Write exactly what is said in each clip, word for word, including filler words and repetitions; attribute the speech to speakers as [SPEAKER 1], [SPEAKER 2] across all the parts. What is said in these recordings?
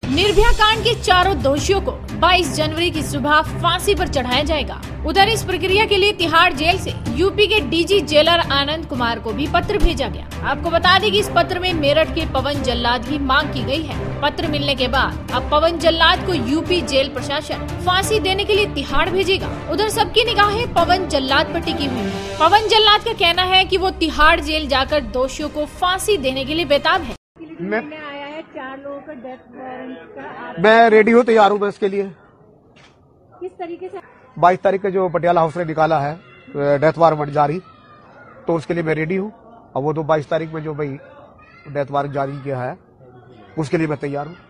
[SPEAKER 1] निर्भया कांड के चारों दोषियों को बाईस जनवरी की सुबह फांसी पर चढ़ाया जाएगा। उधर इस प्रक्रिया के लिए तिहाड़ जेल से यूपी के डीजी जेलर आनंद कुमार को भी पत्र भेजा गया। आपको बता दें कि इस पत्र में मेरठ के पवन जल्लाद की मांग की गई है। पत्र मिलने के बाद अब पवन जल्लाद को यूपी जेल प्रशासन फांसी देने के लिए तिहाड़ भेजेगा। उधर सबकी निगाहें पवन जल्लाद पर टिकी हुई है। पवन जल्लाद का कहना है कि वो तिहाड़ जेल जाकर दोषियों को फांसी देने के लिए बेताब है।
[SPEAKER 2] मैं आया है चार लोगों का डेथ वारंट का। मैं रेडी हूँ, तैयार हूँ मैं इसके लिए।
[SPEAKER 3] किस तरीके से?
[SPEAKER 2] बाईस तारीख को जो पटियाला हाउस ने निकाला है डेथ वारंट जारी, तो उसके लिए मैं रेडी हूँ। और वो तो बाईस तारीख में जो भाई डेथ वारंट जारी किया है उसके लिए मैं तैयार हूँ।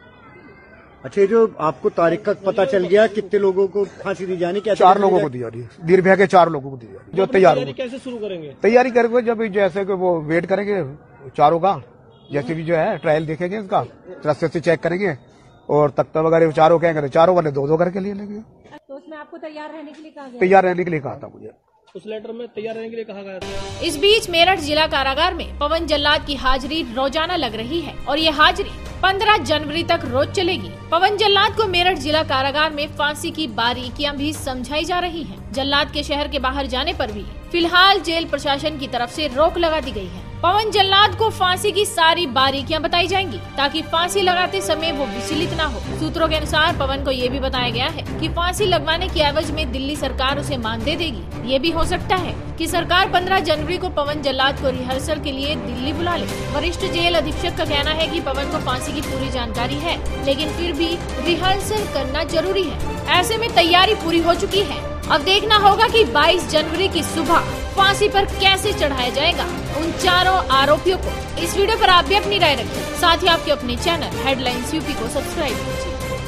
[SPEAKER 4] अच्छा, ये जो आपको तारीख का पता चल गया, कितने लोगों को फांसी दी जानी? क्या
[SPEAKER 2] चार लोगों को दी जा रही है, निर्भया के चार लोगों को दी जा रही है जो तैयार हो।
[SPEAKER 4] कैसे शुरू करेंगे?
[SPEAKER 2] तैयारी करेंगे जब जैसे कि वो वेट करेंगे चारों का, जैसे भी जो है ट्रायल देखेंगे इसका, रस्ते से चेक करेंगे और तख्ता वगैरह चारों कहेंगे तो चारों वाले दो दो करके लिए लेंगे।
[SPEAKER 3] तो उसमें आपको तैयार रहने के लिए कहा गया?
[SPEAKER 2] तैयार रहने के लिए कहा था मुझे,
[SPEAKER 4] उस लेटर में तैयार रहने के लिए कहा गया था।
[SPEAKER 1] इस बीच मेरठ जिला कारागार में पवन जल्लाद की हाजिरी रोजाना लग रही है और ये हाजिरी पंद्रह जनवरी तक रोज चलेगी। पवन जल्लाद को मेरठ जिला कारागार में फांसी की बारीकियां भी समझाई जा रही हैं। जल्लाद के शहर के बाहर जाने पर भी फिलहाल जेल प्रशासन की तरफ से रोक लगा दी गई है। पवन जल्लाद को फांसी की सारी बारीकियां बताई जाएंगी ताकि फांसी लगाते समय वो विचलित न हो। सूत्रों के अनुसार पवन को ये भी बताया गया है कि फांसी लगवाने की एवज में दिल्ली सरकार उसे मानदेय देगी। ये भी हो सकता है कि सरकार पंद्रह जनवरी को पवन जल्लाद को रिहर्सल के लिए दिल्ली बुला ले। वरिष्ठ जेल अधीक्षक का कहना है कि पवन को फांसी की पूरी जानकारी है, लेकिन फिर भी रिहर्सल करना जरूरी है। ऐसे में तैयारी पूरी हो चुकी है। अब देखना होगा कि बाईस जनवरी की सुबह फांसी पर कैसे चढ़ाया जाएगा उन चारों आरोपियों को। इस वीडियो पर आप भी अपनी राय रखें। साथ ही आपके अपने चैनल हेडलाइंस यूपी को सब्सक्राइब कीजिए।